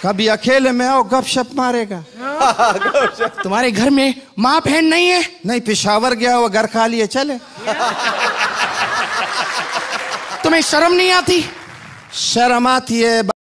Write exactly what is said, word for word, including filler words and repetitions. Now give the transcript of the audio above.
कभी अकेले में आओ गपशप मारेगा। तुम्हारे घर में माँ बहन नहीं है? नहीं, पिशावर गया वो, घर खा लिए चले। तुम्हें शर्म नहीं आती? शर्म आती है।